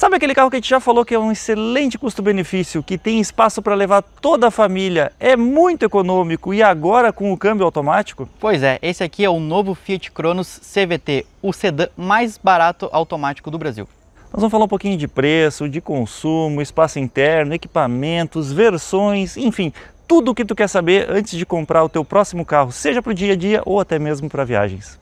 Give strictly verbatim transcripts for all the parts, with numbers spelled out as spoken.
Sabe aquele carro que a gente já falou que é um excelente custo-benefício, que tem espaço para levar toda a família, é muito econômico e agora com o câmbio automático? Pois é, esse aqui é o novo Fiat Cronos C V T, o sedã mais barato automático do Brasil. Nós vamos falar um pouquinho de preço, de consumo, espaço interno, equipamentos, versões, enfim, tudo o que tu quer saber antes de comprar o teu próximo carro, seja para o dia a dia ou até mesmo para viagens.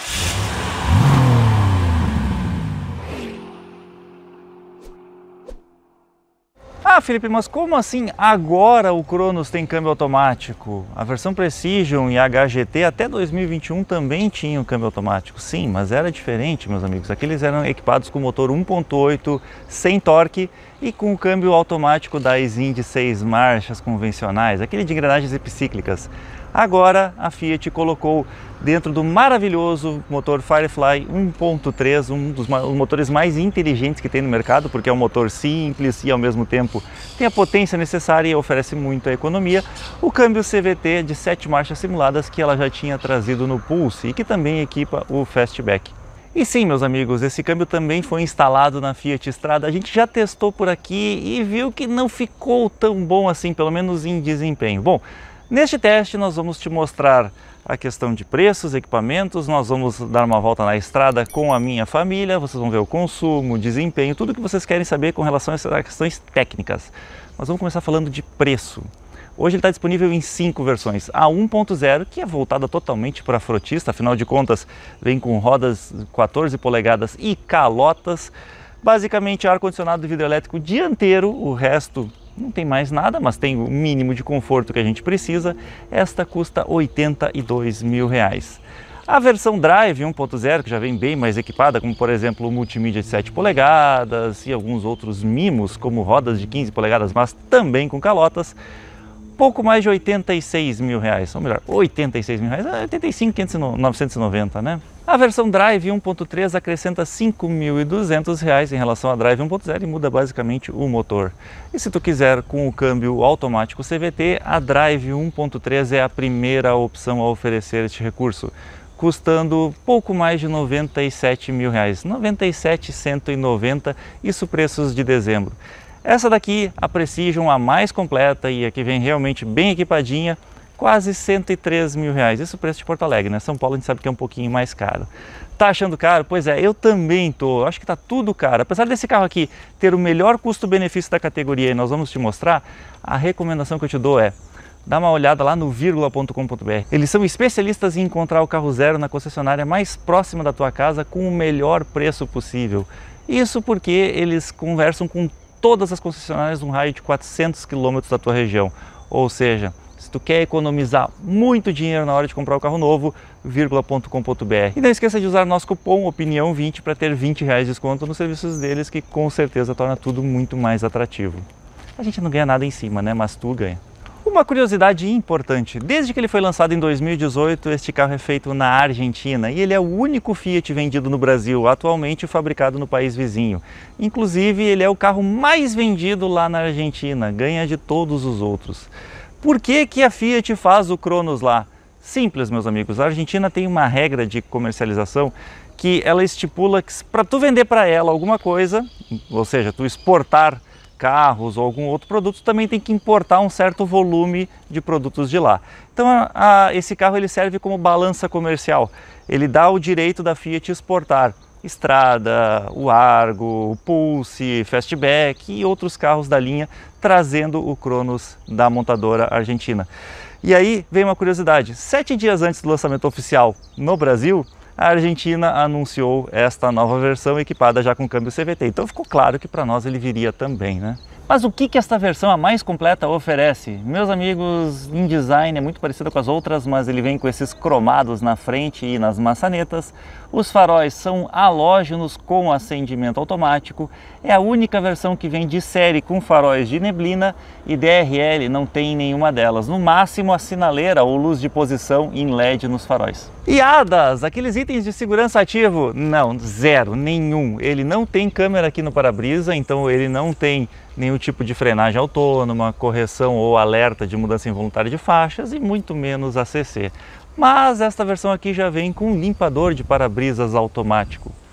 Ah, Felipe, mas como assim agora o Cronos tem câmbio automático? A versão Precision e H G T até dois mil e vinte e um também tinham câmbio automático. Sim, mas era diferente, meus amigos. Aqueles eram equipados com motor um ponto oito sem torque e com o câmbio automático da Aisin de seis marchas convencionais, aquele de engrenagens epicíclicas. Agora a Fiat colocou dentro do maravilhoso motor Firefly um ponto três, um dos motores mais inteligentes que tem no mercado, porque é um motor simples e ao mesmo tempo tem a potência necessária e oferece muita economia, o câmbio C V T de sete marchas simuladas que ela já tinha trazido no Pulse e que também equipa o Fastback. E sim, meus amigos, esse câmbio também foi instalado na Fiat Strada, a gente já testou por aqui e viu que não ficou tão bom assim, pelo menos em desempenho. Bom, neste teste nós vamos te mostrar a questão de preços, equipamentos, nós vamos dar uma volta na estrada com a minha família, vocês vão ver o consumo, o desempenho, tudo que vocês querem saber com relação a questões técnicas. Nós vamos começar falando de preço. Hoje ele está disponível em cinco versões. A um ponto zero, que é voltada totalmente para frotista, afinal de contas vem com rodas quatorze polegadas e calotas, basicamente ar-condicionado e vidro elétrico dianteiro, o resto não tem mais nada, mas tem o mínimo de conforto que a gente precisa. Esta custa oitenta e dois mil reais. A versão Drive um ponto zero, que já vem bem mais equipada, como por exemplo o multimídia de sete polegadas e alguns outros mimos, como rodas de quinze polegadas, mas também com calotas, pouco mais de oitenta e seis mil reais, ou melhor, oitenta e seis mil reais, oitenta e cinco mil novecentos e noventa, né? A versão Drive um ponto três acrescenta cinco mil e duzentos reais em relação à Drive um ponto zero e muda basicamente o motor. E se tu quiser com o câmbio automático C V T, a Drive um ponto três é a primeira opção a oferecer este recurso, custando pouco mais de noventa e sete mil reais, noventa e sete mil cento e noventa, isso preços de dezembro. Essa daqui, a Precision, a mais completa e a que vem realmente bem equipadinha, quase cento e três mil reais, isso o preço de Porto Alegre, né? São Paulo a gente sabe que é um pouquinho mais caro. Tá achando caro? Pois é, eu também tô, acho que tá tudo caro. Apesar desse carro aqui ter o melhor custo-benefício da categoria e nós vamos te mostrar, a recomendação que eu te dou é: dá uma olhada lá no vírgula ponto com ponto br. Eles são especialistas em encontrar o carro zero na concessionária mais próxima da tua casa com o melhor preço possível. Isso porque eles conversam com todas as concessionárias num raio de quatrocentos quilômetros da tua região. Ou seja, se tu quer economizar muito dinheiro na hora de comprar o carro novo, vírgula ponto com ponto br. E não esqueça de usar nosso cupom opinião vinte para ter vinte reais de desconto nos serviços deles, que com certeza torna tudo muito mais atrativo. A gente não ganha nada em cima, né? Mas tu ganha. Uma curiosidade importante, desde que ele foi lançado em dois mil e dezoito, este carro é feito na Argentina e ele é o único Fiat vendido no Brasil, atualmente fabricado no país vizinho. Inclusive, ele é o carro mais vendido lá na Argentina, ganha de todos os outros. Por que que a Fiat faz o Cronos lá? Simples, meus amigos, a Argentina tem uma regra de comercialização que ela estipula que para tu vender para ela alguma coisa, ou seja, tu exportar carros ou algum outro produto, também tem que importar um certo volume de produtos de lá. Então a, a, esse carro ele serve como balança comercial, ele dá o direito da Fiat exportar Strada, o Argo, o Pulse, Fastback e outros carros da linha, trazendo o Cronos da montadora argentina. E aí vem uma curiosidade, sete dias antes do lançamento oficial no Brasil, a Argentina anunciou esta nova versão equipada já com câmbio C V T, então ficou claro que para nós ele viria também, né? Mas o que que esta versão, a mais completa, oferece? Meus amigos, em design é muito parecido com as outras, mas ele vem com esses cromados na frente e nas maçanetas. Os faróis são halógenos com acendimento automático. É a única versão que vem de série com faróis de neblina e D R L não tem nenhuma delas. No máximo a sinaleira ou luz de posição em L E D nos faróis. E A D A S, aqueles itens de segurança ativo? Não, zero, nenhum. Ele não tem câmera aqui no para-brisa, então ele não tem nenhum tipo de frenagem autônoma, correção ou alerta de mudança involuntária de faixas e muito menos A C C. Mas esta versão aqui já vem com um limpador de para-brisas automático.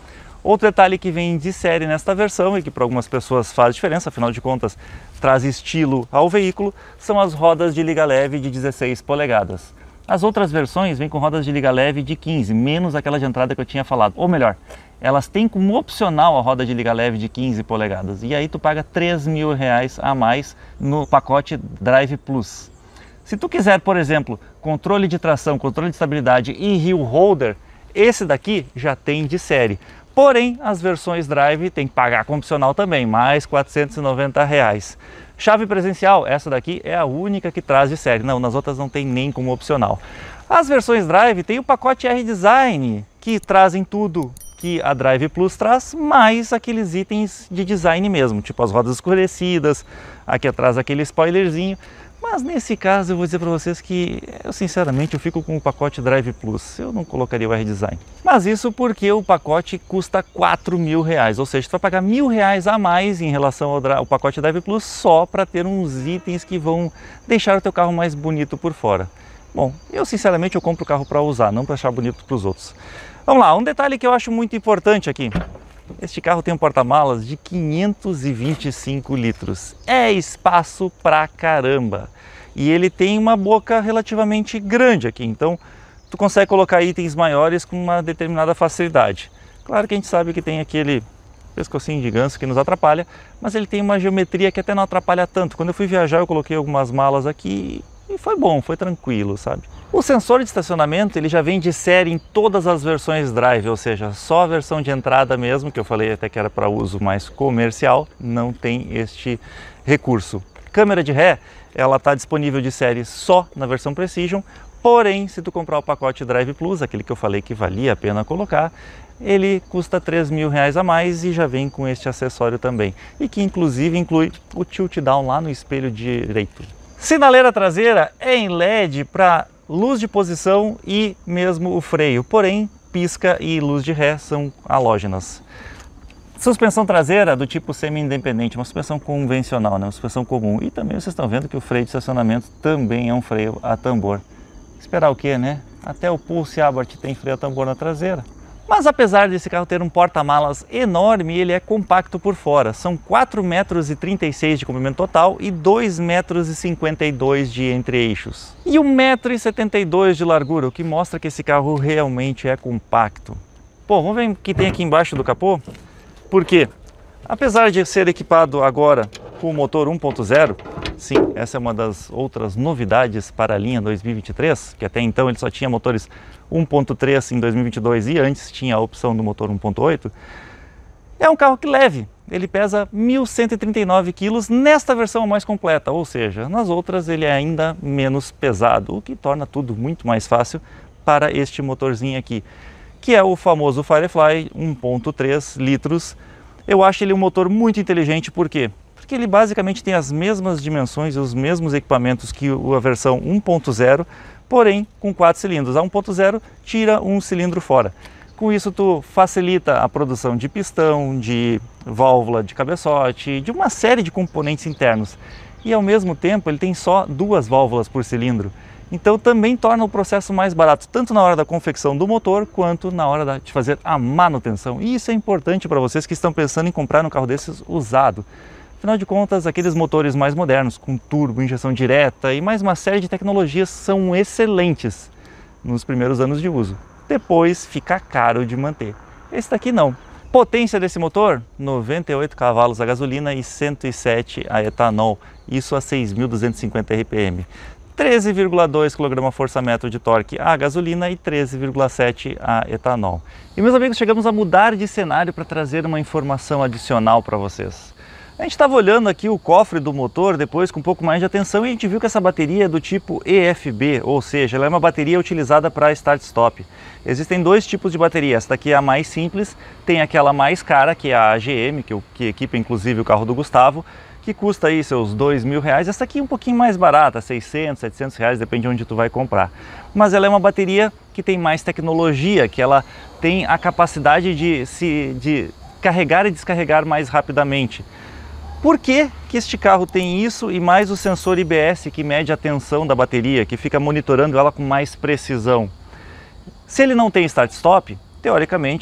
Outro detalhe que vem de série nesta versão e que para algumas pessoas faz diferença, afinal de contas traz estilo ao veículo, são as rodas de liga leve de dezesseis polegadas. As outras versões vêm com rodas de liga leve de quinze, menos aquela de entrada que eu tinha falado. Ou melhor, elas têm como opcional a roda de liga leve de quinze polegadas. E aí tu paga três mil reais a mais no pacote Drive Plus. Se tu quiser, por exemplo, controle de tração, controle de estabilidade e hill holder, esse daqui já tem de série. Porém, as versões Drive tem que pagar com opcional também, mais quatrocentos e noventa reais. Chave presencial, essa daqui é a única que traz de série. Não, nas outras não tem nem como opcional. As versões Drive tem o pacote R-Design, que trazem tudo que a Drive Plus traz, mais aqueles itens de design mesmo, tipo as rodas escurecidas, aqui atrás aquele spoilerzinho. Mas nesse caso eu vou dizer para vocês que, eu sinceramente, eu fico com o pacote Drive Plus, eu não colocaria o R-Design. Mas isso porque o pacote custa quatro mil reais, ou seja, tu vai pagar mil reais a mais em relação ao, ao pacote Drive Plus só para ter uns itens que vão deixar o teu carro mais bonito por fora. Bom, eu sinceramente eu compro o carro para usar, não para achar bonito para os outros. Vamos lá, um detalhe que eu acho muito importante aqui. Este carro tem um porta-malas de quinhentos e vinte e cinco litros. É espaço pra caramba. E ele tem uma boca relativamente grande aqui, então tu consegue colocar itens maiores com uma determinada facilidade. Claro que a gente sabe que tem aquele pescocinho de ganso que nos atrapalha, mas ele tem uma geometria que até não atrapalha tanto. Quando eu fui viajar eu coloquei algumas malas aqui e foi bom, foi tranquilo, sabe? O sensor de estacionamento ele já vem de série em todas as versões Drive, ou seja, só a versão de entrada mesmo, que eu falei até que era para uso mais comercial, não tem este recurso. Câmera de ré, ela está disponível de série só na versão Precision, porém, se tu comprar o pacote Drive Plus, aquele que eu falei que valia a pena colocar, ele custa três mil reais a mais e já vem com este acessório também, e que inclusive inclui o tilt down lá no espelho direito. Sinaleira traseira é em L E D para luz de posição e mesmo o freio, porém pisca e luz de ré são halógenas. Suspensão traseira do tipo semi-independente, uma suspensão convencional, né? Uma suspensão comum. E também vocês estão vendo que o freio de estacionamento também é um freio a tambor. Esperar o quê, né? Até o Pulse Abarth tem freio a tambor na traseira. Mas apesar desse carro ter um porta-malas enorme, ele é compacto por fora. São quatro metros e trinta e seis de comprimento total e dois metros e cinquenta e dois de entre-eixos. E um metro e setenta e dois de largura, o que mostra que esse carro realmente é compacto. Pô, vamos ver o que tem aqui embaixo do capô? Por quê? Apesar de ser equipado agora com o motor um ponto zero, sim, essa é uma das outras novidades para a linha dois mil e vinte e três, que até então ele só tinha motores um ponto três em dois mil e vinte e dois e antes tinha a opção do motor um ponto oito, é um carro que leve, ele pesa mil cento e trinta e nove quilos nesta versão mais completa, ou seja, nas outras ele é ainda menos pesado, o que torna tudo muito mais fácil para este motorzinho aqui, que é o famoso Firefly um ponto três litros. Eu acho ele um motor muito inteligente, por quê? Porque ele basicamente tem as mesmas dimensões e os mesmos equipamentos que a versão um ponto zero, porém com quatro cilindros. A um ponto zero tira um cilindro fora. Com isso tu facilita a produção de pistão, de válvula de cabeçote, de uma série de componentes internos. E ao mesmo tempo ele tem só duas válvulas por cilindro. Então também torna o processo mais barato, tanto na hora da confecção do motor, quanto na hora de fazer a manutenção. E isso é importante para vocês que estão pensando em comprar um carro desses usado. Afinal de contas, aqueles motores mais modernos, com turbo, injeção direta e mais uma série de tecnologias são excelentes nos primeiros anos de uso. Depois fica caro de manter. Esse daqui não. Potência desse motor, noventa e oito cavalos a gasolina e cento e sete a etanol, isso a seis mil duzentos e cinquenta R P M. treze vírgula dois quilograma-força-metro de torque a gasolina e treze vírgula sete a etanol. E meus amigos, chegamos a mudar de cenário para trazer uma informação adicional para vocês. A gente estava olhando aqui o cofre do motor depois com um pouco mais de atenção e a gente viu que essa bateria é do tipo E F B, ou seja, ela é uma bateria utilizada para start-stop. Existem dois tipos de bateria, essa daqui é a mais simples, tem aquela mais cara que é a A G M, que, que equipa inclusive o carro do Gustavo, que custa aí seus dois mil reais, essa aqui é um pouquinho mais barata, seiscentos, setecentos reais, depende de onde tu vai comprar. Mas ela é uma bateria que tem mais tecnologia, que ela tem a capacidade de, se, de carregar e descarregar mais rapidamente. Por que que este carro tem isso e mais o sensor I B S que mede a tensão da bateria, que fica monitorando ela com mais precisão? Se ele não tem start-stop, teoricamente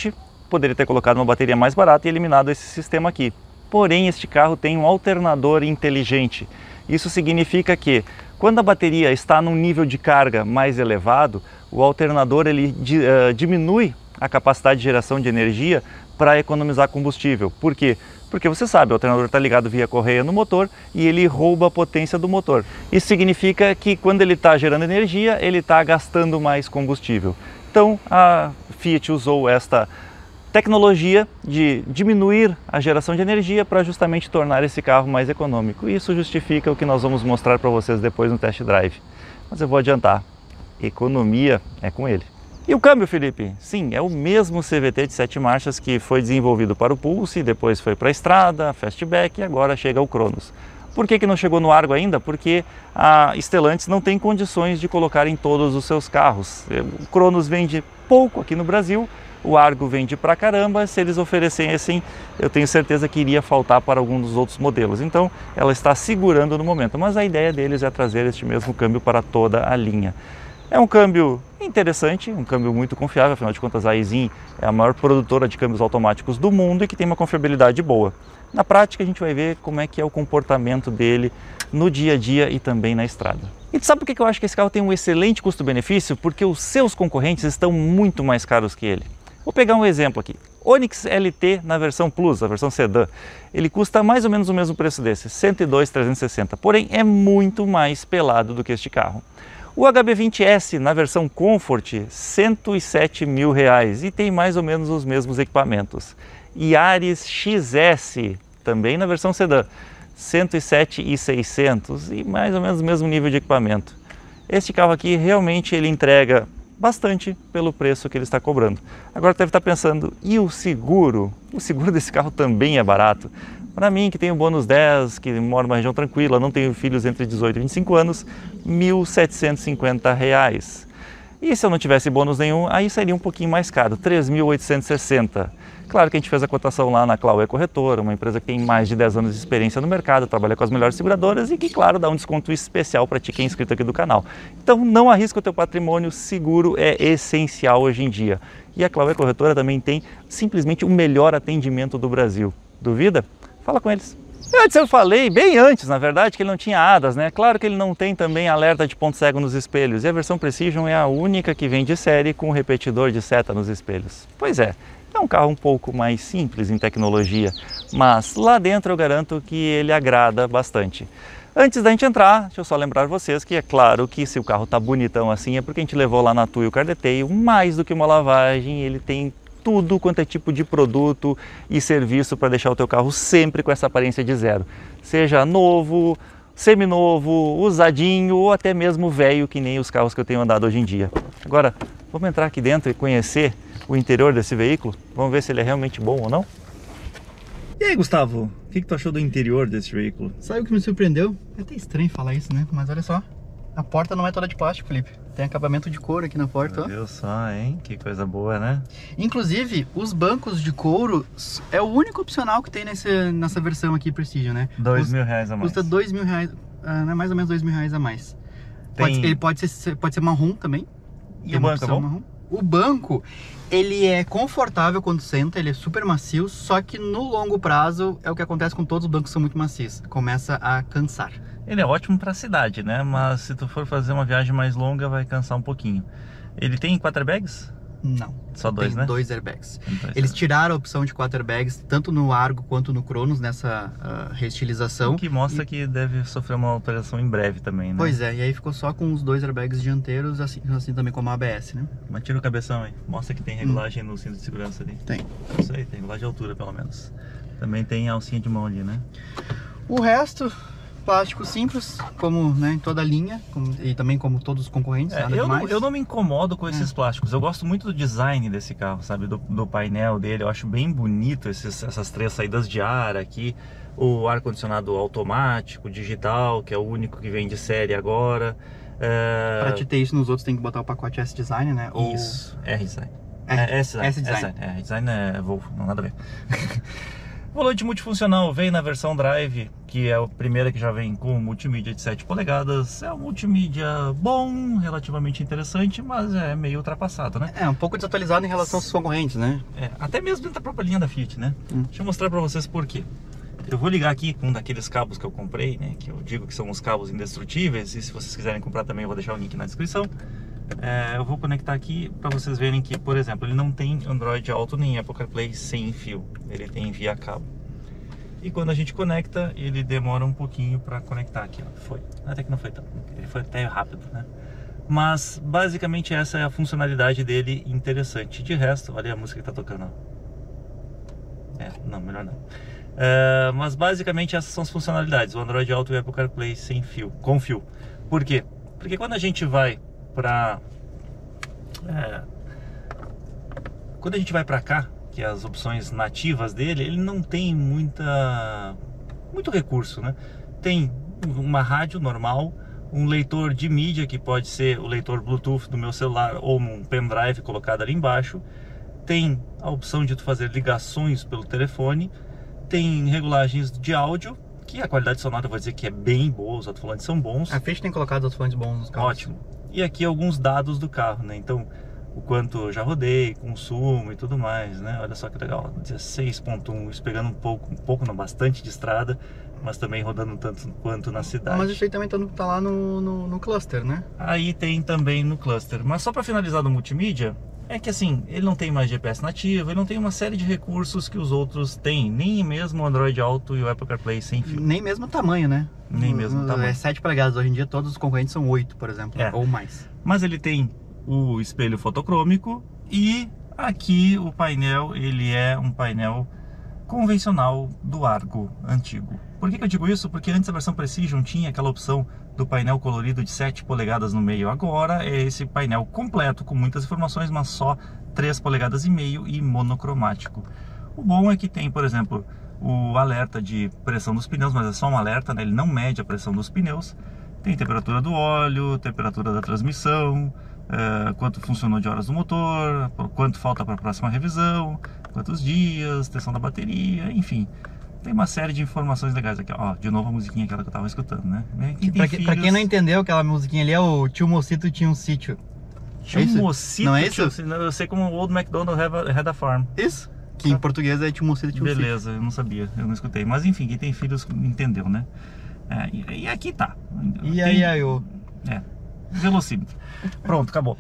poderia ter colocado uma bateria mais barata e eliminado esse sistema aqui. Porém, este carro tem um alternador inteligente. Isso significa que, quando a bateria está num nível de carga mais elevado, o alternador ele uh, diminui a capacidade de geração de energia para economizar combustível. Por quê? Porque você sabe, o alternador está ligado via correia no motor e ele rouba a potência do motor. Isso significa que quando ele está gerando energia, ele está gastando mais combustível. Então a Fiat usou esta tecnologia de diminuir a geração de energia para justamente tornar esse carro mais econômico. Isso justifica o que nós vamos mostrar para vocês depois no test drive. Mas eu vou adiantar, economia é com ele. E o câmbio, Felipe? Sim, é o mesmo C V T de sete marchas que foi desenvolvido para o Pulse, depois foi para a estrada, Fastback e agora chega ao Cronos. Por que que não chegou no Argo ainda? Porque a Stellantis não tem condições de colocar em todos os seus carros. O Cronos vende pouco aqui no Brasil, o Argo vende pra caramba. Se eles oferecessem, eu tenho certeza que iria faltar para algum dos outros modelos. Então, ela está segurando no momento, mas a ideia deles é trazer este mesmo câmbio para toda a linha. É um câmbio interessante, um câmbio muito confiável, afinal de contas a Aisin é a maior produtora de câmbios automáticos do mundo e que tem uma confiabilidade boa. Na prática a gente vai ver como é que é o comportamento dele no dia a dia e também na estrada. E sabe por que eu acho que esse carro tem um excelente custo-benefício? Porque os seus concorrentes estão muito mais caros que ele. Vou pegar um exemplo aqui. Onix L T na versão Plus, a versão sedã, ele custa mais ou menos o mesmo preço desse, cento e dois mil trezentos e sessenta, porém é muito mais pelado do que este carro. O H B vinte S na versão Comfort, cento e sete mil reais e tem mais ou menos os mesmos equipamentos. Yaris X S, também na versão sedã, cento e sete mil e seiscentos e mais ou menos o mesmo nível de equipamento. Este carro aqui realmente ele entrega bastante pelo preço que ele está cobrando. Agora deve estar pensando, e o seguro? O seguro desse carro também é barato. Para mim, que tenho bônus dez, que moro numa região tranquila, não tenho filhos entre dezoito e vinte e cinco anos, mil setecentos e cinquenta reais. E se eu não tivesse bônus nenhum, aí seria um pouquinho mais caro, três mil oitocentos e sessenta. Claro que a gente fez a cotação lá na Clauê Corretora, uma empresa que tem mais de dez anos de experiência no mercado, trabalha com as melhores seguradoras e que, claro, dá um desconto especial para ti que é inscrito aqui do canal. Então não arrisca o teu patrimônio, seguro é essencial hoje em dia. E a Clauê Corretora também tem simplesmente o melhor atendimento do Brasil. Duvida? Fala com eles. Antes eu falei, bem antes na verdade, que ele não tinha A D A S, né? Claro que ele não tem também alerta de ponto cego nos espelhos. E a versão Precision é a única que vem de série com repetidor de seta nos espelhos. Pois é, é um carro um pouco mais simples em tecnologia, mas lá dentro eu garanto que ele agrada bastante. Antes da gente entrar, deixa eu só lembrar vocês que é claro que se o carro tá bonitão assim é porque a gente levou lá na Tuyo Car Detail mais do que uma lavagem, ele tem tudo quanto é tipo de produto e serviço para deixar o teu carro sempre com essa aparência de zero. Seja novo, seminovo, usadinho ou até mesmo velho, que nem os carros que eu tenho andado hoje em dia. Agora, vamos entrar aqui dentro e conhecer o interior desse veículo? Vamos ver se ele é realmente bom ou não? E aí, Gustavo, o que, que tu achou do interior desse veículo? Sabe o que me surpreendeu? É até estranho falar isso, né? Mas olha só, a porta não é toda de plástico, Felipe. Tem acabamento de couro aqui na porta, Viu só, hein? Que coisa boa, né? Inclusive, os bancos de couro é o único opcional que tem nesse, nessa versão aqui Precision, né? Dois mil reais a mais. Custa dois mil reais, uh, né? Mais ou menos dois mil reais a mais. Tem... Pode, ele pode ser, pode ser marrom também. E o banco é bom? Marrom. O banco, ele é confortável quando senta, ele é super macio, só que no longo prazo é o que acontece com todos os bancos que são muito macios. Começa a cansar. Ele é ótimo para a cidade, né? Mas se tu for fazer uma viagem mais longa, vai cansar um pouquinho. Ele tem quatro airbags? Não. Só dois, tem né? dois airbags. Tem dois Eles airbags. tiraram a opção de quatro airbags, tanto no Argo quanto no Cronos, nessa uh, reestilização. O que mostra e... que deve sofrer uma alteração em breve também, né? Pois é, e aí ficou só com os dois airbags dianteiros, assim, assim também como a A B S, né? Mas tira o cabeção aí. Mostra que tem regulagem hum. no cinto de segurança ali. Tem. Isso aí, tem regulagem de altura pelo menos. Também tem a alcinha de mão ali, né? O resto... plástico simples, como né, em toda a linha, como, e também como todos os concorrentes, é, nada eu, demais. não, eu não me incomodo com esses é. plásticos, eu gosto muito do design desse carro, sabe, do, do painel dele, eu acho bem bonito esses, essas três saídas de ar aqui, o ar-condicionado automático, digital, que é o único que vem de série agora. É... Pra te ter isso nos outros tem que botar o pacote S-Design, né? Ou... Isso, R-Design. É, S-Design, S-Design. é, design é Volvo, não nada a ver. Volante multifuncional vem na versão Drive, que é a primeira que já vem com multimídia de sete polegadas. É um multimídia bom, relativamente interessante, mas é meio ultrapassado, né? É, um pouco desatualizado em relação aos concorrentes, né? É, até mesmo dentro da própria linha da Fiat, né? Hum. Deixa eu mostrar pra vocês por quê. Eu vou ligar aqui com um daqueles cabos que eu comprei, né? Que eu digo que são os cabos indestrutíveis, e se vocês quiserem comprar também eu vou deixar o link na descrição. É, eu vou conectar aqui para vocês verem que, por exemplo, ele não tem Android Auto nem Apple CarPlay sem fio, ele tem via cabo. E quando a gente conecta, ele demora um pouquinho para conectar aqui, ó. Foi, até que não foi tão, ele foi até rápido, né? Mas basicamente essa é a funcionalidade dele interessante. De resto, olha a música que tá tocando, ó. É, não, melhor não. É, mas basicamente essas são as funcionalidades, o Android Auto e o Apple CarPlay sem fio, com fio. Por quê? Porque quando a gente vai para é, quando a gente vai para cá, que é as opções nativas dele, ele não tem muita muito recurso, né? Tem uma rádio normal, um leitor de mídia que pode ser o leitor Bluetooth do meu celular ou um pendrive colocado ali embaixo. Tem a opção de tu fazer ligações pelo telefone, tem regulagens de áudio, que a qualidade sonora eu vou dizer que é bem boa, os alto-falantes são bons. A Fiat tem colocado os fones bons nos carros. Ótimo. E aqui alguns dados do carro, né? Então, o quanto eu já rodei, consumo e tudo mais, né? Olha só que legal, dezesseis ponto um, isso pegando um pouco, um pouco, não, bastante de estrada, mas também rodando tanto quanto na cidade. Mas isso aí também tá, no, tá lá no, no, no cluster, né? Aí tem também no cluster. Mas só para finalizar no multimídia, é que assim, ele não tem mais G P S nativo, ele não tem uma série de recursos que os outros têm, nem mesmo o Android Auto e o Apple CarPlay sem fio. Nem mesmo o tamanho, né? Nem mesmo o tamanho. É sete polegadas, hoje em dia todos os concorrentes são oito, por exemplo, É. ou mais. Mas ele tem o espelho fotocrômico e aqui o painel, ele é um painel convencional do Argo antigo. Por que que eu digo isso? Porque antes a versão Precision tinha aquela opção do painel colorido de sete polegadas no meio. Agora é esse painel completo com muitas informações, mas só três polegadas e meio e monocromático. O bom é que tem, por exemplo, o alerta de pressão dos pneus, mas é só um alerta, né? Ele não mede a pressão dos pneus. Tem temperatura do óleo, temperatura da transmissão, é, quanto funcionou de horas do motor, quanto falta para a próxima revisão, quantos dias, tensão da bateria, enfim. Tem uma série de informações legais aqui, ó. De novo a musiquinha aquela que eu tava escutando, né? Quem Pra, filhos... pra quem não entendeu, aquela musiquinha ali é o Tio Mocito Tinha um Sítio. Tio É Mocito, não é isso? Tio, eu sei como Old MacDonald had a farm. Isso. Que em português é Tio Mocito Tinha um Sítio. Beleza, eu não sabia, eu não escutei. Mas enfim, quem tem filhos entendeu, né? É, e, e aqui tá. E tem, aí, aí, eu... É, velocímetro. Pronto, acabou.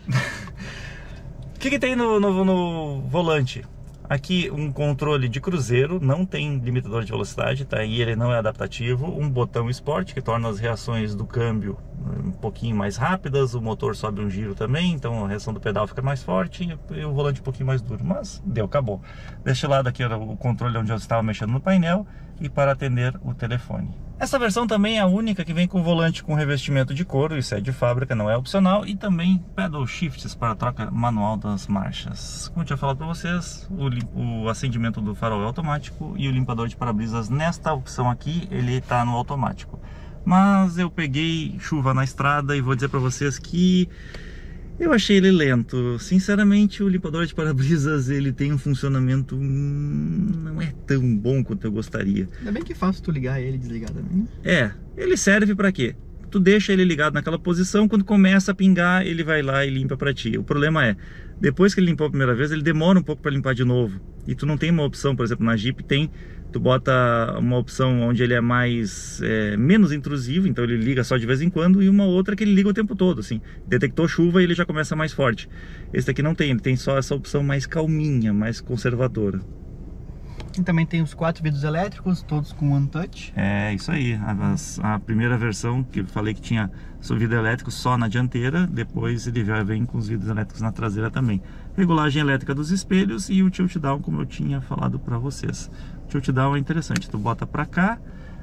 O que que tem no, no, no volante? Aqui um controle de cruzeiro, não tem limitador de velocidade, tá? E ele não é adaptativo. Um botão Sport que torna as reações do câmbio um pouquinho mais rápidas, o motor sobe um giro também, então a reação do pedal fica mais forte e o volante um pouquinho mais duro. Mas deu, acabou. Deste lado aqui era o controle onde eu estava mexendo no painel e para atender o telefone. Essa versão também é a única que vem com volante com revestimento de couro, isso é de fábrica, não é opcional, e também pedal shifts para troca manual das marchas. Como eu tinha falado para vocês, o, o acendimento do farol é automático e o limpador de para-brisas nesta opção aqui, ele está no automático. Mas eu peguei chuva na estrada e vou dizer para vocês que eu achei ele lento. Sinceramente, o limpador de para-brisas ele tem um funcionamento hum, não é tão bom quanto eu gostaria. Ainda bem que é fácil tu ligar ele e desligar também, né? É, ele serve para quê? Tu deixa ele ligado naquela posição, quando começa a pingar, ele vai lá e limpa para ti. O problema é, depois que ele limpou a primeira vez, ele demora um pouco para limpar de novo. E tu não tem uma opção, por exemplo, na Jeep tem, tu bota uma opção onde ele é mais, é, menos intrusivo, então ele liga só de vez em quando, e uma outra que ele liga o tempo todo, assim. Detectou chuva e ele já começa mais forte. Esse daqui não tem, ele tem só essa opção mais calminha, mais conservadora. E também tem os quatro vidros elétricos, todos com One Touch. É, isso aí. A, a primeira versão, que eu falei que tinha vidro elétrico só na dianteira, depois ele já vem com os vidros elétricos na traseira também. Regulagem elétrica dos espelhos e o tilt down, como eu tinha falado para vocês. O tilt down é interessante, tu bota para cá,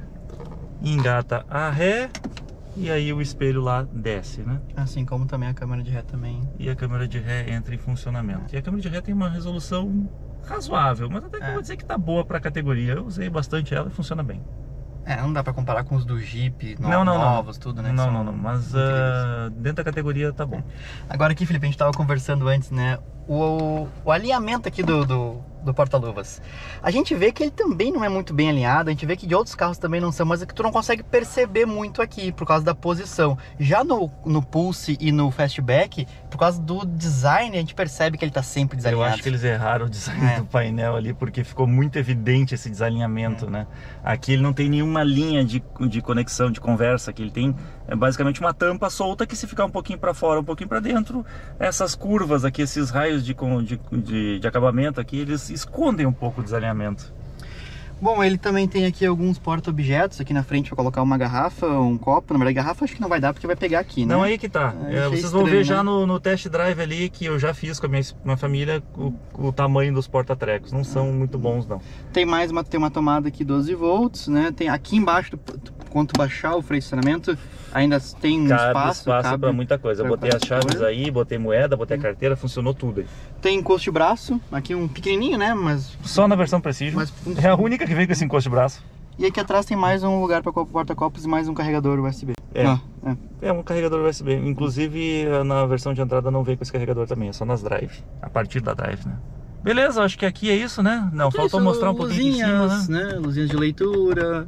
engata a ré e aí o espelho lá desce, né? Assim como também a câmera de ré também. E a câmera de ré entra em funcionamento. E a câmera de ré tem uma resolução razoável, mas até que é. eu vou dizer que tá boa para a categoria. Eu usei bastante ela e funciona bem. É, não dá para comparar com os do Jeep, no, não, não, novos, não. tudo, né? Não, não, não, mas uh, dentro da categoria tá bom. Agora aqui, Felipe, a gente tava conversando antes, né? O, o alinhamento aqui do, do, do porta-luvas. A gente vê que ele também não é muito bem alinhado, a gente vê que de outros carros também não são, mas é que tu não consegue perceber muito aqui, por causa da posição. Já no, no Pulse e no Fastback, por causa do design, a gente percebe que ele tá sempre desalinhado. Eu acho que eles erraram o design é. do painel ali, porque ficou muito evidente esse desalinhamento, é. né? Aqui ele não tem nenhuma linha de, de conexão, de conversa, aqui ele tem é, basicamente uma tampa solta que, se ficar um pouquinho para fora, um pouquinho para dentro, essas curvas aqui, esses raios de, de, de, de acabamento aqui, eles escondem um pouco o desalinhamento. Bom, ele também tem aqui alguns porta-objetos aqui na frente para colocar uma garrafa, um copo. Na verdade, garrafa acho que não vai dar porque vai pegar aqui, né? Não, aí que tá. É, vocês estranho, vão ver né? já no, no test drive ali, que eu já fiz com a minha, minha família, o, o tamanho dos porta-trecos. Não são muito bons, não. Tem mais uma, tem uma tomada aqui doze volts, né? Tem aqui embaixo, quando tu baixar o freio de estacionamento, ainda tem um cabe espaço. espaço para muita coisa. Eu botei as chaves coisa. aí, botei moeda, botei a carteira, funcionou tudo aí. Tem encosto de braço, aqui um pequenininho, né? Mas só na versão Precision. Mas é a única que vem com esse encosto de braço. E aqui atrás tem mais um lugar para porta-copos e mais um carregador U S B. É, ah, é. é um carregador U S B. Inclusive na versão de entrada não vem com esse carregador também, é só nas drive, a partir da drive, né? Beleza, acho que aqui é isso, né? Não, aqui faltou mostrar um pouquinho de cima, né? né? Luzinhas de leitura.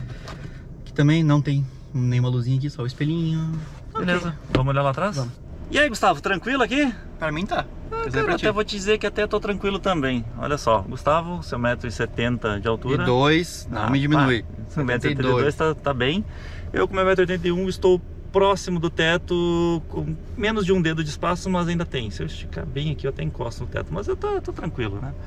Que também não tem nenhuma luzinha aqui, só o espelhinho. Beleza, okay. Vamos olhar lá atrás? Vamos. E aí, Gustavo, tranquilo aqui? Pra mim tá. Ah, cara, até vou te dizer que até tô tranquilo também. Olha só, Gustavo, seu um metro e setenta de altura. E dois, não ah, me diminui. um metro e setenta e dois tá, tá bem. Eu com um metro e oitenta e um estou próximo do teto, com menos de um dedo de espaço, mas ainda tem. Se eu esticar bem aqui, eu até encosto no teto, mas eu tô, eu tô tranquilo, né?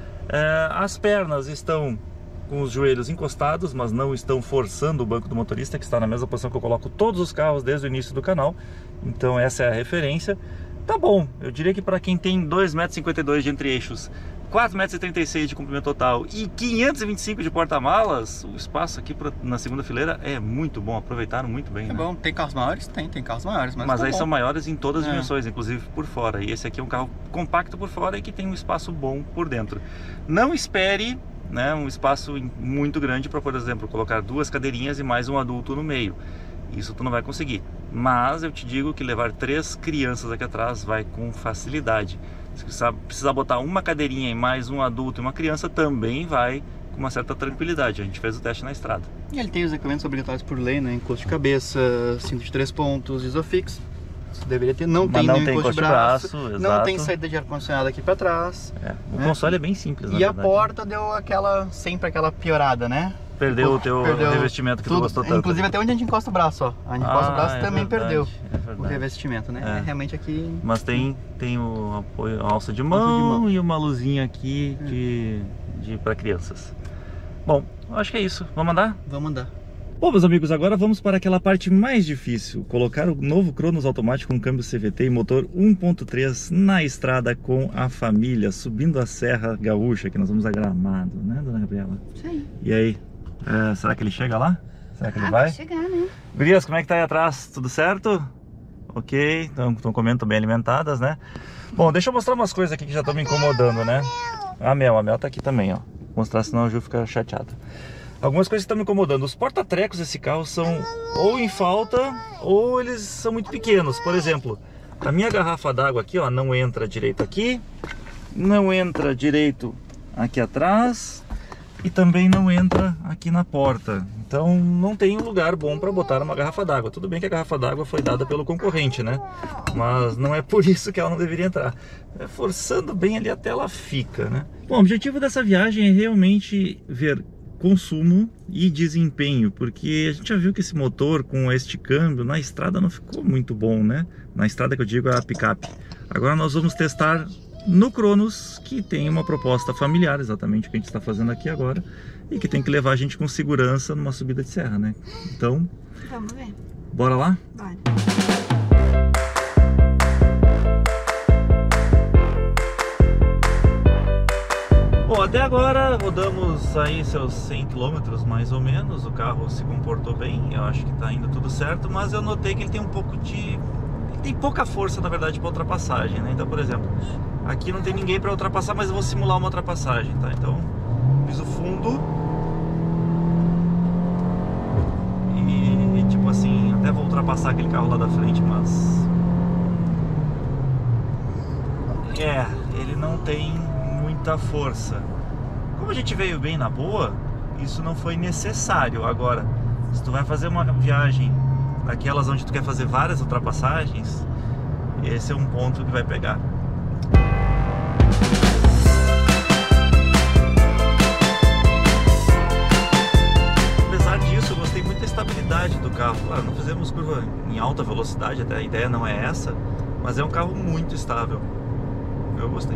É, as pernas estão com os joelhos encostados, mas não estão forçando o banco do motorista, que está na mesma posição que eu coloco todos os carros desde o início do canal. Então essa é a referência. Tá bom, eu diria que para quem tem dois metros e cinquenta e dois de entre-eixos, quatro metros e trinta e seis de comprimento total e quinhentos e vinte e cinco de porta-malas, o espaço aqui pra, na segunda fileira é muito bom, aproveitaram muito bem. É, né? Bom, tem carros maiores? Tem, tem carros maiores, mas, mas tá aí bom. São maiores em todas as é. dimensões, inclusive por fora. E esse aqui é um carro compacto por fora e que tem um espaço bom por dentro. Não espere, né, um espaço muito grande para, por exemplo, colocar duas cadeirinhas e mais um adulto no meio. Isso tu não vai conseguir. Mas eu te digo que levar três crianças aqui atrás vai com facilidade. Se precisar, precisar botar uma cadeirinha e mais um adulto e uma criança, também vai com uma certa tranquilidade. A gente fez o teste na estrada. E ele tem os equipamentos obrigatórios por lei, né? Encosto de cabeça, cinto de três pontos, Isofix. Isso deveria ter. Não Mas tem não nenhum tem encosto de braço. braço não tem saída de ar-condicionado aqui para trás. É, o né? console é bem simples, na E verdade. a porta deu aquela, sempre aquela piorada, né? Perdeu o teu perdeu revestimento que tudo, tu gostou tanto. Inclusive até onde a gente encosta o braço, ó. A gente encosta ah, o braço é também verdade, perdeu é o revestimento, né? É. Realmente aqui... Mas tem, tem o apoio, a alça de mão, alça de mão e uma luzinha aqui é. de, de para crianças. Bom, acho que é isso. Vamos andar? Vamos andar. Bom, meus amigos, agora vamos para aquela parte mais difícil. Colocar o novo Cronos automático com câmbio C V T e motor um ponto três na estrada com a família, subindo a Serra Gaúcha, que nós vamos a Gramado, né, dona Gabriela? Sim. E aí? É, será que ele chega lá? Será que ele ah, vai? vai chegar, né? Gurias, como é que tá aí atrás? Tudo certo? Ok, estão comendo bem alimentadas, né? Bom, deixa eu mostrar umas coisas aqui que já estão me incomodando, né? A Mel, a Mel tá aqui também, ó. Vou mostrar, senão a Ju fica chateada. Algumas coisas que estão me incomodando. Os porta-trecos desse carro são ou em falta ou eles são muito pequenos. Por exemplo, a minha garrafa d'água aqui, ó, não entra direito aqui, não entra direito aqui atrás e também não entra aqui na porta. Então não tem um lugar bom para botar uma garrafa d'água. Tudo bem que a garrafa d'água foi dada pelo concorrente, né? Mas não é por isso que ela não deveria entrar. É forçando bem ali até ela fica, né? Bom, o objetivo dessa viagem é realmente ver consumo e desempenho, porque a gente já viu que esse motor com este câmbio na estrada não ficou muito bom, né? Na estrada que eu digo é a picape. Agora nós vamos testar no Cronos, que tem uma proposta familiar, exatamente o que a gente está fazendo aqui agora, e que tem que levar a gente com segurança numa subida de serra, né? Então, vamos ver. Bora lá? Bora. Bom, até agora rodamos aí seus cem quilômetros mais ou menos, o carro se comportou bem, eu acho que está indo tudo certo, mas eu notei que ele tem um pouco de... ele tem pouca força, na verdade, para ultrapassagem, né? Então, por exemplo, aqui não tem ninguém para ultrapassar, mas eu vou simular uma ultrapassagem, tá? Então, piso fundo e, tipo assim, até vou ultrapassar aquele carro lá da frente, mas... é, ele não tem muita força. Como a gente veio bem na boa, isso não foi necessário. Agora, se tu vai fazer uma viagem daquelas onde tu quer fazer várias ultrapassagens, esse é um ponto que vai pegar. Apesar disso, eu gostei muito da estabilidade do carro. Claro, não fizemos curva em alta velocidade, até a ideia não é essa, mas é um carro muito estável. Eu gostei.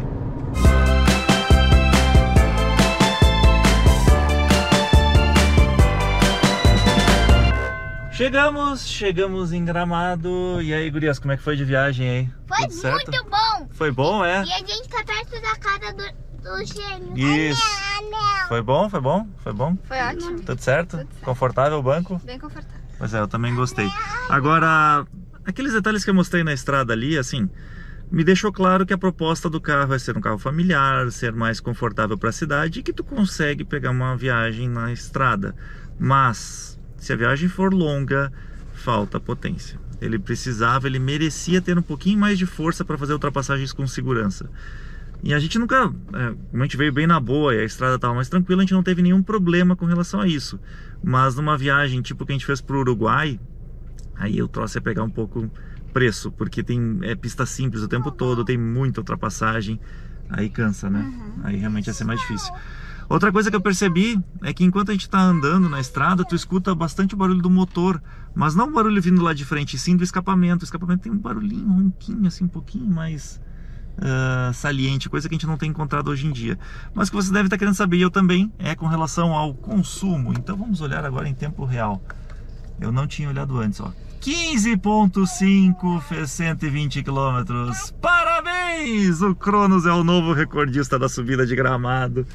Chegamos, chegamos em Gramado. E aí, gurias, como é que foi de viagem aí? Foi Tudo certo? muito bom! Foi bom, é? E a gente tá perto da casa do, do gênio. Isso. Anel, anel. Foi bom, foi bom, foi bom? Foi ótimo. Tudo certo? Tudo certo. Confortável o banco? Bem confortável. Pois é, eu também gostei. Agora, aqueles detalhes que eu mostrei na estrada ali, assim, me deixou claro que a proposta do carro é ser um carro familiar, ser mais confortável para a cidade e que tu consegue pegar uma viagem na estrada. Mas, se a viagem for longa, falta potência. Ele precisava, ele merecia ter um pouquinho mais de força para fazer ultrapassagens com segurança. E a gente nunca, é, como a gente veio bem na boa e a estrada estava mais tranquila, a gente não teve nenhum problema com relação a isso. Mas numa viagem tipo que a gente fez para o Uruguai, aí o troço é pegar um pouco preço, porque tem é, pista simples o tempo todo, tem muita ultrapassagem, aí cansa, né? Uhum. Aí realmente ia ser mais difícil. Outra coisa que eu percebi é que enquanto a gente está andando na estrada, tu escuta bastante o barulho do motor, mas não o barulho vindo lá de frente, sim do escapamento. O escapamento tem um barulhinho, um ronquinho, assim, um pouquinho mais uh, saliente, coisa que a gente não tem encontrado hoje em dia. Mas o que você deve estar querendo saber, e eu também, é com relação ao consumo. Então vamos olhar agora em tempo real. Eu não tinha olhado antes, ó. quinze ponto cinco fez cento e vinte quilômetros. Parabéns! O Cronos é o novo recordista da subida de Gramado.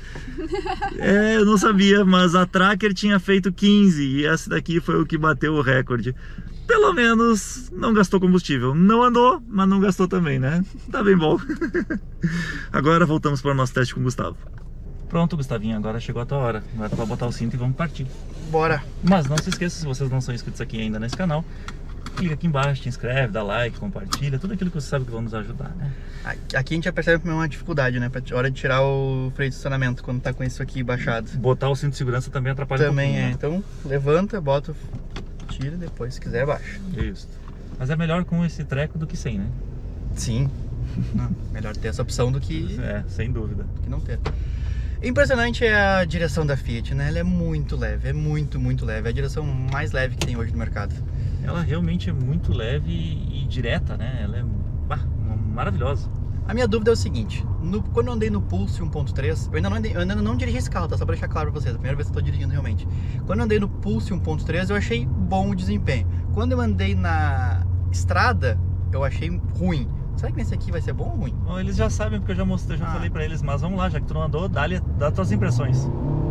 É, eu não sabia, mas a Tracker tinha feito quinze e esse daqui foi o que bateu o recorde. Pelo menos não gastou combustível. Não andou, mas não gastou também, né? Tá bem bom. Agora voltamos para o nosso teste com o Gustavo. Pronto, Gustavinho, agora chegou a tua hora. Agora tu vai botar o cinto e vamos partir. Bora! Mas não se esqueça, se vocês não são inscritos aqui ainda nesse canal, clica aqui embaixo, te inscreve, dá like, compartilha, tudo aquilo que você sabe que vai nos ajudar, né? Aqui a gente já percebe uma dificuldade, né? Pra hora de tirar o freio de estacionamento quando tá com isso aqui baixado. Botar o cinto de segurança também atrapalha também um pouquinho, é, né? Então levanta, bota, tira, depois se quiser baixa. Isso. Mas é melhor com esse treco do que sem, né? Sim. Não, melhor ter essa opção do que, É, sem dúvida. do que não ter. Impressionante é a direção da Fiat, né? Ela é muito leve, é muito, muito leve. É a direção mais leve que tem hoje no mercado. Ela realmente é muito leve e, e direta, né? Ela é bah, maravilhosa. A minha dúvida é o seguinte, no, quando eu andei no Pulse um ponto três, eu ainda, não andei, eu ainda não dirigi esse carro, tá? Só pra deixar claro pra vocês, a primeira vez que eu tô dirigindo realmente. Quando eu andei no Pulse um ponto três, eu achei bom o desempenho. Quando eu andei na estrada, eu achei ruim. Será que nesse aqui vai ser bom ou ruim? Bom, eles já sabem porque eu já mostrei, já ah. falei pra eles, mas vamos lá, já que tu não andou, dá, dá tuas impressões.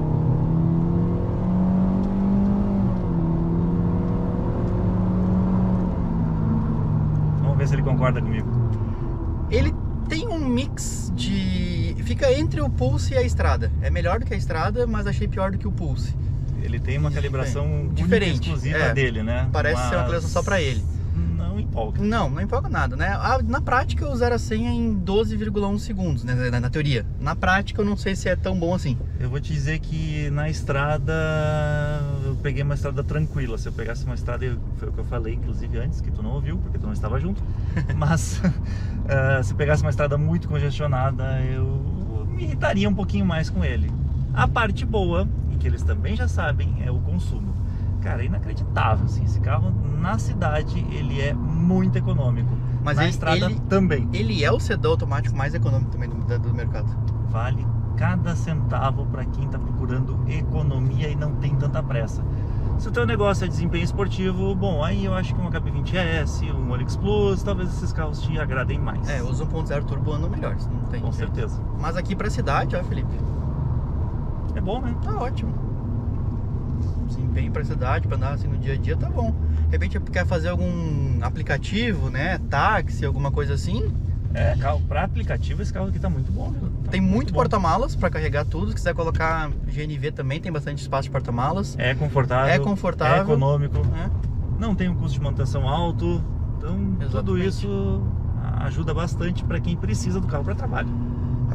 Vamos ver se ele concorda comigo. Ele tem um mix de... fica entre o Pulse e a estrada. É melhor do que a estrada, mas achei pior do que o Pulse. Ele tem uma calibração diferente, exclusiva é, dele, né? Parece mas... ser uma calibração só pra ele. Não empolga. Não, não empolga nada, né? Na prática, o zero a cem é em doze vírgula um segundos, né? Na, na teoria. Na prática, eu não sei se é tão bom assim. Eu vou te dizer que na estrada, eu peguei uma estrada tranquila. Se eu pegasse uma estrada, foi o que eu falei, inclusive, antes, que tu não ouviu, porque tu não estava junto. Mas, uh, se eu pegasse uma estrada muito congestionada, eu me irritaria um pouquinho mais com ele. A parte boa, e que eles também já sabem, é o consumo. Cara, é inacreditável, assim, esse carro na cidade, ele é muito econômico. Mas na ele, estrada ele, também. Ele é o sedã automático mais econômico também do, do mercado. Vale cada centavo para quem está procurando economia e não tem tanta pressa. Se o teu negócio é desempenho esportivo, bom, aí eu acho que um H B vinte S, um Onix Plus, talvez esses carros te agradem mais. É, os um ponto zero turbo andam melhores, não tem Com jeito. certeza. Mas aqui pra cidade, ó, Felipe. É bom, né? Tá ótimo. Desempenho pra cidade, pra andar assim no dia a dia, tá bom. De repente quer fazer algum aplicativo, né? Táxi, alguma coisa assim. É, carro, pra aplicativo esse carro aqui tá muito bom, viu? Tá tem muito, muito porta-malas pra carregar tudo. Se quiser colocar G N V também, tem bastante espaço de porta-malas. É confortável. É confortável. É econômico. É. Não tem um custo de manutenção alto. Então, exatamente, tudo isso ajuda bastante pra quem precisa do carro para trabalho.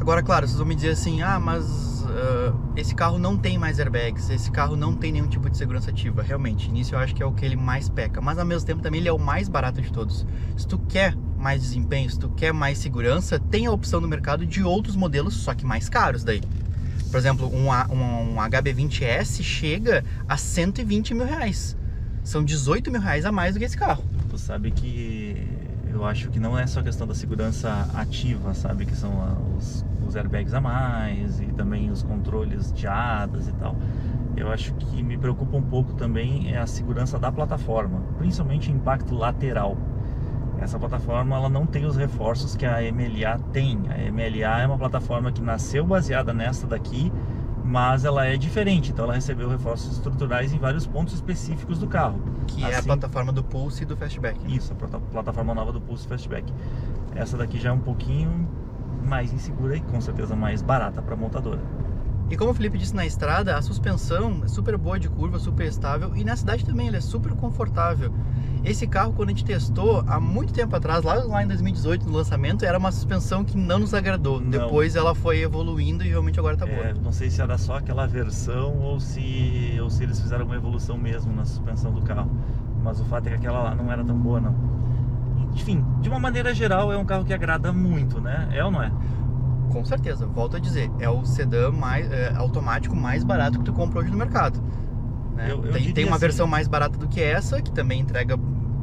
Agora, claro, vocês vão me dizer assim, ah, mas uh, esse carro não tem mais airbags, esse carro não tem nenhum tipo de segurança ativa. Realmente, nisso eu acho que é o que ele mais peca. Mas ao mesmo tempo também ele é o mais barato de todos. Se tu quer mais desempenho, se tu quer mais segurança, tem a opção no mercado de outros modelos, só que mais caros daí. Por exemplo, um, um, um H B vinte S chega a cento e vinte mil reais. São dezoito mil reais a mais do que esse carro. Tu sabe que eu acho que não é só questão da segurança ativa, sabe? Que são os, os airbags a mais e também os controles de hadas e tal. Eu acho que me preocupa um pouco também é a segurança da plataforma, principalmente impacto lateral. Essa plataforma ela não tem os reforços que a M L A tem. A M L A é uma plataforma que nasceu baseada nessa daqui, mas ela é diferente, então ela recebeu reforços estruturais em vários pontos específicos do carro. Que assim, é a plataforma do Pulse e do Fastback. Né? Isso, a plataforma nova do Pulse e Fastback. Essa daqui já é um pouquinho mais insegura e com certeza mais barata para a montadora. E como o Felipe disse na estrada, a suspensão é super boa de curva, super estável, e na cidade também ela é super confortável. Esse carro, quando a gente testou há muito tempo atrás, lá, lá em dois mil e dezoito, no lançamento, era uma suspensão que não nos agradou. Não. Depois ela foi evoluindo e realmente agora tá boa. É, não sei se era só aquela versão ou se, ou se eles fizeram uma evolução mesmo na suspensão do carro. Mas o fato é que aquela lá não era tão boa, não. Enfim, de uma maneira geral, é um carro que agrada muito, né? É ou não é? Com certeza, volto a dizer, é o sedã mais, é, automático mais barato que tu compra hoje no mercado. Né? Eu, eu tem, tem uma assim, versão mais barata do que essa, que também entrega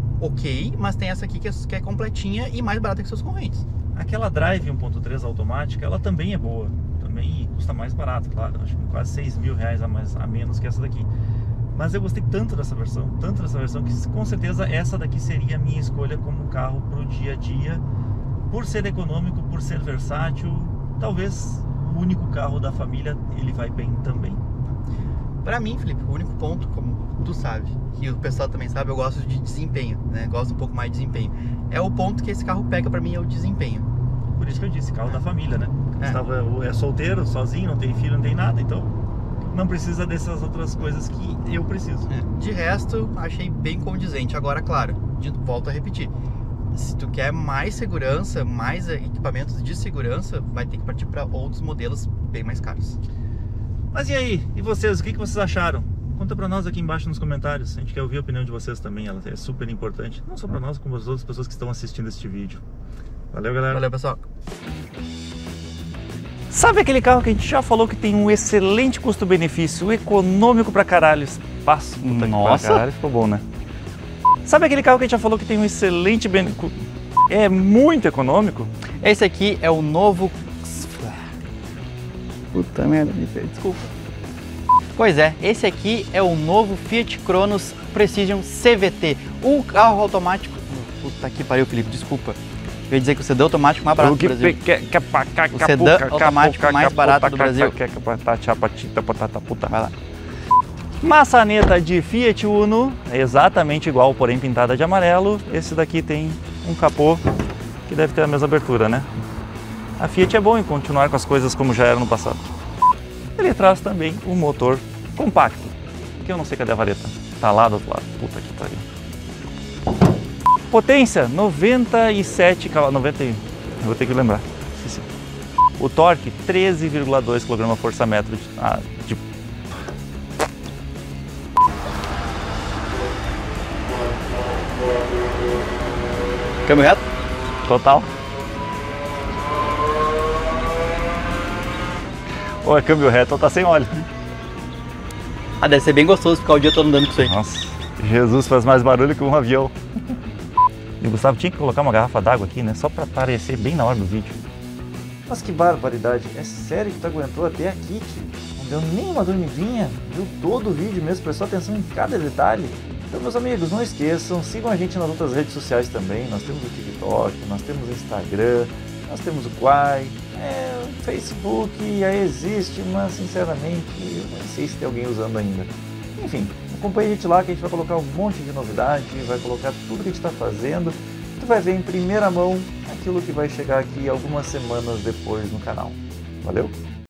ok, mas tem essa aqui que é, que é completinha e mais barata que seus concorrentes. Aquela Drive um ponto três automática, ela também é boa, também custa mais barato, claro, acho que quase seis mil reais a, mais, a menos que essa daqui. Mas eu gostei tanto dessa versão, tanto dessa versão, que com certeza essa daqui seria a minha escolha como carro para o dia a dia, por ser econômico, por ser versátil. Talvez o único carro da família, ele vai bem também. Pra mim, Felipe, o único ponto, como tu sabe, que o pessoal também sabe, eu gosto de desempenho, né? Gosto um pouco mais de desempenho. É o ponto que esse carro pega pra mim, é o desempenho. Por isso que eu disse, carro é. da família, né? É. Estava, é solteiro, sozinho, não tem filho, não tem nada, então não precisa dessas outras coisas que eu preciso. É. De resto, achei bem condizente. Agora, claro, de, volto a repetir. Se tu quer mais segurança, mais equipamentos de segurança, vai ter que partir para outros modelos bem mais caros. Mas e aí? E vocês? O que vocês acharam? Conta pra nós aqui embaixo nos comentários. A gente quer ouvir a opinião de vocês também. Ela é super importante. Não só pra nós, como as outras pessoas que estão assistindo este vídeo. Valeu, galera. Valeu, pessoal. Sabe aquele carro que a gente já falou que tem um excelente custo-benefício, econômico pra caralho? Espaço. Puta Nossa. Que caralho, ficou bom, né? Sabe aquele carro que a gente já falou que tem um excelente benefício? É muito econômico? Esse aqui é o novo... Puta merda, desculpa. Pois é, esse aqui é o novo Fiat Cronos Precision C V T. O carro automático... Puta que pariu, Felipe, desculpa. Eu ia dizer que o sedã automático mais barato do Brasil. O sedã automático mais barato do Brasil. Vai lá. Maçaneta de Fiat Uno, é exatamente igual, porém pintada de amarelo. Esse daqui tem um capô que deve ter a mesma abertura, né? A Fiat é bom em continuar com as coisas como já era no passado. Ele traz também um motor compacto, que eu não sei cadê a vareta. Tá lá do outro lado. Puta que pariu. Potência, noventa e sete cavalos. noventa, eu vou ter que lembrar. Esqueci. O torque, treze vírgula dois quilograma-força-metro de, ah, de... Câmbio reto? Total. Ou é câmbio reto ou tá sem óleo. Ah, deve ser bem gostoso ficar o dia todo andando com isso aí. Nossa, Jesus faz mais barulho que um avião. E o Gustavo tinha que colocar uma garrafa d'água aqui, né? Só pra aparecer bem na hora do vídeo. Mas que barbaridade. É sério que tu aguentou até aqui, tio? Não deu nem uma dormidinha? Viu todo o vídeo mesmo? Prestou atenção em cada detalhe? Então, meus amigos, não esqueçam, sigam a gente nas outras redes sociais também. Nós temos o TikTok, nós temos o Instagram, nós temos o Quai, é, o Facebook já existe, mas sinceramente eu não sei se tem alguém usando ainda. Enfim, acompanhe a gente lá que a gente vai colocar um monte de novidade, vai colocar tudo que a gente está fazendo. Tu vai ver em primeira mão aquilo que vai chegar aqui algumas semanas depois no canal. Valeu?